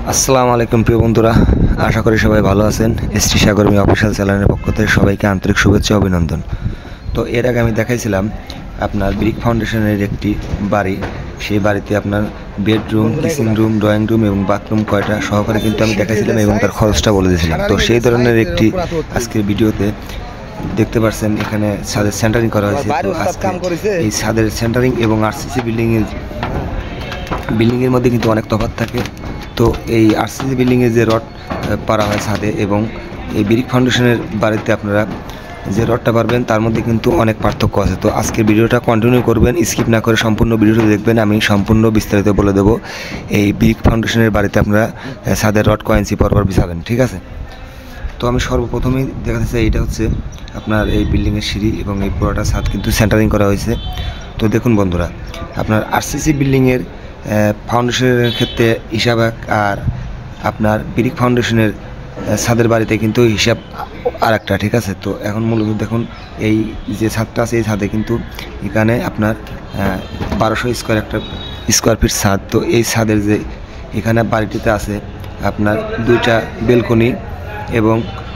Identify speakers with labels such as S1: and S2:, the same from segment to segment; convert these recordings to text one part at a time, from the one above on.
S1: আসসালামু আলাইকুম প্রিয় বন্ধুরা, আশা করি সবাই ভালো আছেন। ST.shagor অফিসিয়াল চ্যানেলের পক্ষ থেকে সবাইকে আন্তরিক শুভেচ্ছা অভিনন্দন। তো এর আগে আমি দেখাইছিলাম আপনার ব্রিক ফাউন্ডেশনের একটি বাড়ি, সেই বাড়িতে আপনার bedroom, kitchen room, drawing room এবং বাথরুম কয়টা সহকারে কিন্তু আমি দেখাইছিলাম এবং তার খরচটা বলে দিয়েছিলাম। তো সেই ধরনের একটি আজকের ভিডিওতে দেখতে পাচ্ছেন এখানে ছাদের সেন্টারিং করা হয়েছে। তো আজকে এই ছাদের সেন্টারিং এবং আরসিসি বিল্ডিংয়ের মধ্যে কিন্তু অনেক তফাৎ থাকে। তো এই আরসিসি বিল্ডিংয়ে যে রড পারা হয় ছাদে এবং এই ব্রিক ফাউন্ডেশনের বাড়িতে আপনারা যে রডটা পারবেন তার মধ্যে কিন্তু অনেক পার্থক্য আছে। তো আজকের ভিডিওটা কন্টিনিউ করবেন, স্কিপ না করে সম্পূর্ণ ভিডিওটা দেখবেন। আমি সম্পূর্ণ বিস্তারিত বলে দেবো এই ব্রিক ফাউন্ডেশনের বাড়িতে আপনারা ছাদের রড কয় ইঞ্চি পরপর বিছাবেন, ঠিক আছে? তো আমি সর্বপ্রথমেই দেখাতে চাই, এটা হচ্ছে আপনার এই বিল্ডিংয়ের সিঁড়ি এবং এই পুরোটা ছাদ কিন্তু সেন্টারিং করা হয়েছে। তো দেখুন বন্ধুরা, আপনার আরসিসি বিল্ডিংয়ের ফাউন্ডেশনের ক্ষেত্রে হিসাব আর আপনার ব্রিক ফাউন্ডেশনের ছাদের বাড়িতে কিন্তু হিসাব আর একটা, ঠিক আছে? তো এখন মূলত দেখুন এই যে ছাদটা আছে, এই ছাদে কিন্তু এখানে আপনার 1200 স্কোয়ার ফিট ছাদ। তো এই ছাদের যে এখানে বাড়িটিতে আছে আপনার 2টা বেলকনি এবং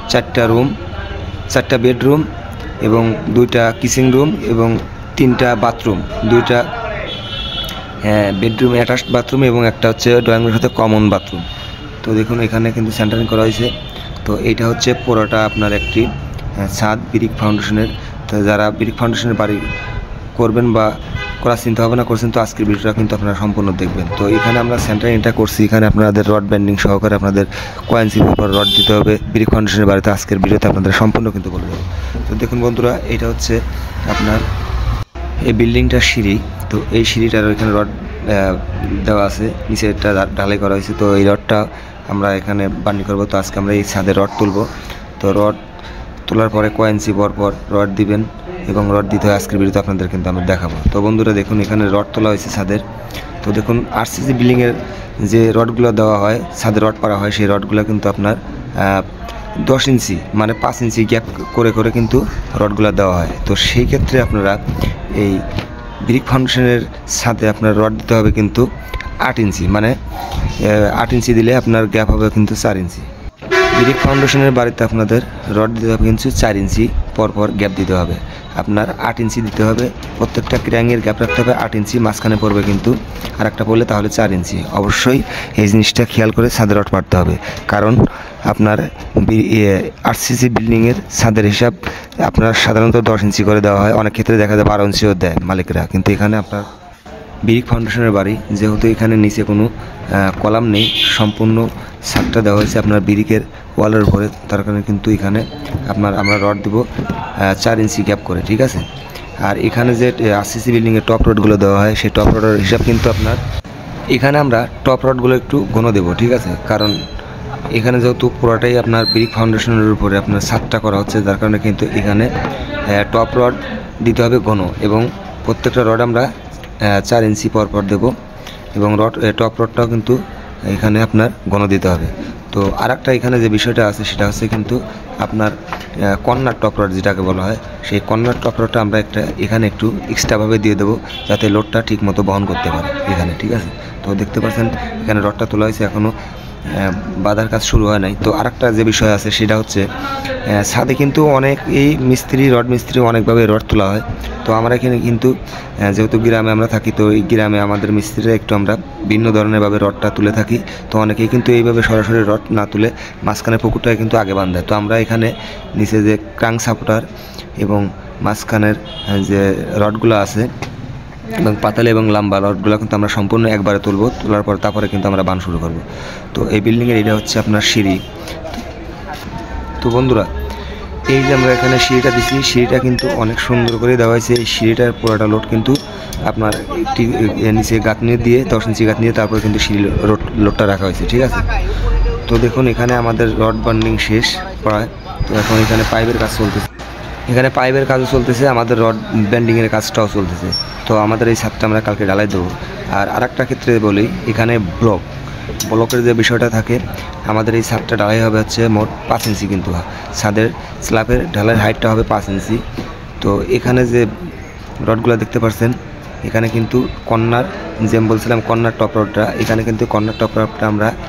S1: 4টা বেডরুম এবং 2টা কিচেন রুম এবং 3টা বাথরুম, 2টা বেডরুম অ্যাটাচড বাথরুম এবং একটা হচ্ছে ড্রয়িং রুমের সাথে কমন বাথরুম। তো দেখুন এখানে কিন্তু সেন্টারিং করা হয়েছে। তো এইটা হচ্ছে পুরোটা আপনার একটি ছাদ ব্রিক ফাউন্ডেশনের। তো যারা ব্রিক ফাউন্ডেশনের বাড়ি করবেন বা করার চিন্তা ভাবনা করছেন, তো আজকের ভিডিওটা কিন্তু আপনারা সম্পূর্ণ দেখবেন। তো এখানে আমরা সেন্টারিংটা করছি, এখানে আপনাদের রড ব্যান্ডিং সহকারে আপনাদের কয় ইঞ্চি পর রড দিতে হবে ব্রিক ফাউন্ডেশনের বাড়িতে আজকের ভিডিওতে আপনাদের সম্পূর্ণ কিন্তু বলে দেবো। তো দেখুন বন্ধুরা, এটা হচ্ছে আপনার এই বিল্ডিংটার সিঁড়ি। তো এই সিঁড়িটার ওইখানে রড দেওয়া আছে, নিচে একটা ঢালাই করা হয়েছে। তো এই রডটা আমরা এখানে বান্ডি করবো। তো আজকে আমরা এই ছাদে রড তুলবো। তো রড তোলার পরে কয় ইঞ্চি পর রড দিবেন এবং রড দিতে হয় আজকের ভিডিওতে আপনাদের কিন্তু আমি দেখাবো। তো বন্ধুরা দেখুন এখানে রড তোলা হয়েছে ছাদের। তো দেখুন আরসিসি বিল্ডিংয়ের যে রডগুলো দেওয়া হয়, ছাদে রড পাড়া হয়, সেই রডগুলো কিন্তু আপনার 10 ইঞ্চি মানে 5 ইঞ্চি গ্যাপ করে করে কিন্তু রডগুলো দেওয়া হয়। তো সেই ক্ষেত্রে আপনারা এই ব্রিক ফাউন্ডেশনের সাথে আপনার রড দিতে হবে কিন্তু 8 ইঞ্চি, মানে 8 ইঞ্চি দিলে আপনার গ্যাপ হবে কিন্তু 4 ইঞ্চি। ব্রিক ফাউন্ডেশনের বাড়িতে আপনাদের রড দিতে হবে কিন্তু 4 ইঞ্চি পরপর গ্যাপ দিতে হবে। আপনার 8 ইঞ্চি দিতে হবে, প্রত্যেকটা ক্র্যাঙের গ্যাপ রাখতে হবে 8 ইঞ্চি, মাঝখানে পড়বে কিন্তু আর একটা পড়লে তাহলে 4 ইঞ্চি। অবশ্যই এই জিনিসটা খেয়াল করে ছাদে রড পাড়তে হবে, কারণ আপনার আরসিসি বিল্ডিংয়ের ছাদের হিসাব আপনার সাধারণত 10 ইঞ্চি করে দেওয়া হয়, অনেক ক্ষেত্রে দেখা যায় 12 ইঞ্চিও দেয় মালিকরা। কিন্তু এখানে আপনার ব্রিক ফাউন্ডেশনের বাড়ি যেহেতু এখানে নিচে কোনো কলাম নেই, সম্পূর্ণ ছাদটা দেওয়া হয়েছে আপনার ব্রিকের ওয়ালের উপরে, তার কারণে কিন্তু এখানে আমরা রড দেবো 4 ইঞ্চি গ্যাপ করে, ঠিক আছে? আর এখানে যে আরসিসি বিল্ডিংয়ের টপ রডগুলো দেওয়া হয়, সেই টপ রডের হিসাব কিন্তু আপনার এখানে আমরা টপ রডগুলো একটু ঘন দেবো, ঠিক আছে? কারণ এখানে যেহেতু পুরোটাই আপনার ব্রিক ফাউন্ডেশনের উপরে আপনার ছাদটা করা হচ্ছে, যার কারণে কিন্তু এখানে টপ রড দিতে হবে ঘন এবং প্রত্যেকটা রড আমরা 4 ইঞ্চি পর দেবো এবং টপ রডটাও কিন্তু এখানে আপনার ঘন দিতে হবে। তো আরেকটা এখানে যে বিষয়টা আছে সেটা হচ্ছে কিন্তু আপনার কর্নার টপ রড যেটাকে বলা হয়, সেই কর্নার টপ রডটা আমরা এখানে একটু এক্সট্রাভাবে দিয়ে দেবো যাতে লোডটা ঠিক মতো বহন করতে পারে এখানে, ঠিক আছে? তো দেখতে পাচ্ছেন এখানে রডটা তোলা হয়েছে, এখনও বাঁধার কাজ শুরু হয় নাই। তো আরেকটা যে বিষয় আছে সেটা হচ্ছে ছাদে কিন্তু অনেক এই রড মিস্ত্রি অনেকভাবে রড তোলা হয়। তো আমরা এখানে কিন্তু যেহেতু গ্রামে আমরা থাকি, তো এই গ্রামে আমাদের মিস্ত্রিরা একটু আমরা ভিন্ন ধরনেরভাবে রডটা তুলে থাকি। তো অনেকেই কিন্তু এইভাবে সরাসরি রড না তুলে মাঝখানে পুকুরটাকে কিন্তু আগে বাঁধায়। তো আমরা এখানে নিচে যে ক্রাঙ্ক সাপোর্টার এবং মাঝখানের যে রডগুলো আছে এবং পাতালে এবং লম্বা রডগুলো কিন্তু আমরা সম্পূর্ণ একবারে তুলবো, তোলার পর তারপরে কিন্তু আমরা বান শুরু করব। তো এই বিল্ডিংয়ের এটা হচ্ছে আপনার সিঁড়ি। তো বন্ধুরা, এই যে আমরা এখানে সিঁড়িটা দিচ্ছি, সিঁড়িটা কিন্তু অনেক সুন্দর করে দেওয়া হয়েছে। এই সিঁড়িটার পুরোটা লোড কিন্তু আপনার একটি নিচে গাঁথনি দিয়ে 10 ইঞ্চি গাঁথনি দিয়ে তারপরে কিন্তু সিঁড়ি লোডটা রাখা হয়েছে, ঠিক আছে? তো দেখুন এখানে আমাদের রড বান্ডিং শেষ প্রায়। তো এখন এখানে পাইপের কাজ চলতেছে, এখানে পাইপের কাজও চলতেছে, আমাদের রড ব্যান্ডিংয়ের কাজটাও চলতেছে। তো আমাদের এই ছাদটা আমরা কালকে ঢালাই দেবো। আর আরেকটা ক্ষেত্রে বলি, এখানে ব্লকের যে বিষয়টা থাকে, আমাদের এই ছাদটা ঢালাই হবে হচ্ছে মোট 5 ইঞ্চি, কিন্তু ছাদের স্ল্যাবের ঢালাইয়ের হাইটটা হবে 5 ইঞ্চি। তো এখানে যে রডগুলো দেখতে পাচ্ছেন এখানে কিন্তু কর্নার, যে বলছিলাম কর্নার টপ রডটা, এখানে কিন্তু কর্নার টপ রডটা আমরা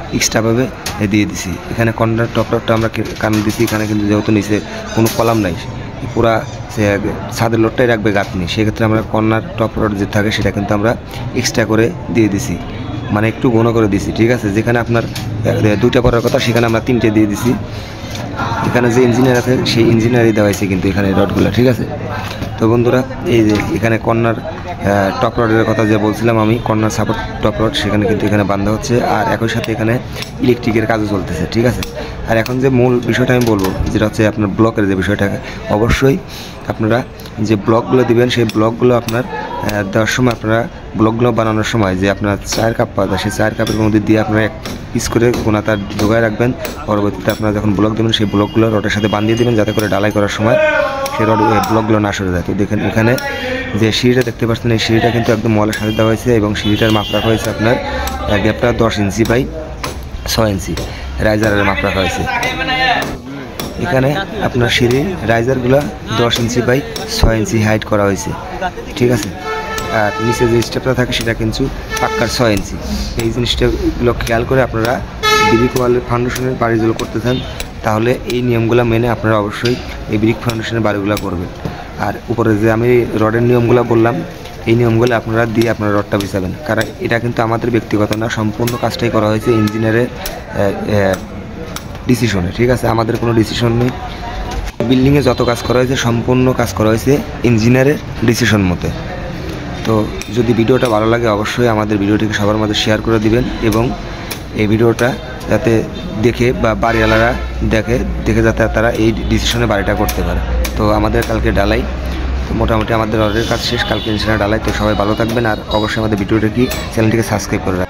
S1: এক্সট্রাভাবে দিয়ে দিছি। এখানে কর্নার টপ রডটা আমরা কারণ দিছি, এখানে কিন্তু যেহেতু নিচে কোনো কলাম নাই, পুরা ছাদের লোডটাই রাখবে গাঁথনি, সেক্ষেত্রে আমরা কর্নার টপ রড যে থাকে সেটা কিন্তু আমরা এক্সট্রা করে দিয়ে দিছি, মানে একটু ঘন করে দিছি। ঠিক আছে, যেখানে আপনার 2টা পড়ার কথা সেখানে আমরা 3টে দিয়ে দিছি। এখানে যে ইঞ্জিনিয়ার আছে সেই ইঞ্জিনিয়ারই দেওয়া হয়েছে কিন্তু এখানে রডগুলো। ঠিক আছে, তো বন্ধুরা এই যে এখানে কর্নার টপ রডের কথা যে বলছিলাম আমি, কর্নার সাপোর্ট টপ রড সেখানে কিন্তু এখানে বাঁধা হচ্ছে, আর একই সাথে এখানে ইলেকট্রিকের কাজও চলতেছে। ঠিক আছে, আর এখন যে মূল বিষয়টা আমি বলবো যেটা হচ্ছে আপনার ব্লকের যে বিষয়টা, অবশ্যই আপনারা যে ব্লকগুলো দিবেন সেই ব্লকগুলো আপনার দেওয়ার সময়, আপনারা ব্লকগুলো বানানোর সময় যে আপনার 4 কাপ পাওয়া যায় সেই 4 কাপের মধ্যে দিয়ে আপনারা এক পিস করে কোনা তার ঢোকায় রাখবেন। পরবর্তীতে আপনারা যখন ব্লক দেবেন সেই ব্লকগুলো রডের সাথে বাঁধিয়ে দেবেন, যাতে করে ডালাই করার সময় সেই রড ব্লকগুলো না সরে যায়। তো দেখেন এখানে যে সিঁড়িটা দেখতে পাচ্ছেন, এই সিঁড়িটা কিন্তু একদম মলের সাথে দেওয়া হয়েছে এবং সিঁড়িটার মাপ রাখা হয়েছে আপনার গ্যাপটা 10 ইঞ্চি বাই 6 ইঞ্চি রাইজারের মাপ রাখা হয়েছে। এখানে আপনার সিঁড়ির রাইজারগুলো 10 ইঞ্চি বাই 6 ইঞ্চি হাইট করা হয়েছে। ঠিক আছে, আর নিচে যে স্টেপটা থাকে সেটা কিন্তু পাক্কার 6 ইঞ্চি। এই জিনিসটাগুলো খেয়াল করে আপনারা ব্রিক ওয়ালের ফাউন্ডেশনের বাড়িগুলো করতে চান, তাহলে এই নিয়মগুলো মেনে আপনারা অবশ্যই এই ব্রিক ফাউন্ডেশনের বাড়িগুলো করবেন। আর উপরে যে আমি রডের নিয়মগুলো বললাম, এই নিয়মগুলো আপনারা দিয়ে আপনারা রডটা বিছাবেন, কারণ এটা কিন্তু আমাদের ব্যক্তিগত না, সম্পূর্ণ কাজটাই করা হয়েছে ইঞ্জিনিয়ারের ডিসিশনে। ঠিক আছে, আমাদের কোনো ডিসিশন নেই। বিল্ডিংয়ে যত কাজ করা হয়েছে সম্পূর্ণ কাজ করা হয়েছে ইঞ্জিনিয়ারের ডিসিশন মতে। তো যদি ভিডিওটা ভালো লাগে অবশ্যই আমাদের ভিডিওটিকে সবার মাঝে শেয়ার করে দিবেন, এবং এই ভিডিওটা যাতে দেখে বা বাড়িওয়ালারা দেখে যাতে তারা এই ডিসিশনে বাড়িটা করতে পারে। তো আমাদের কালকে ডালাই, তো মোটামুটি আমাদের অর্ডারের কাজ শেষ, কালকে ইনশাআল্লাহ ডালাই। তো সবাই ভালো থাকবেন, আর অবশ্যই আমাদের ভিডিওটা চ্যানেলটিকে সাবস্ক্রাইব করে রাখবেন।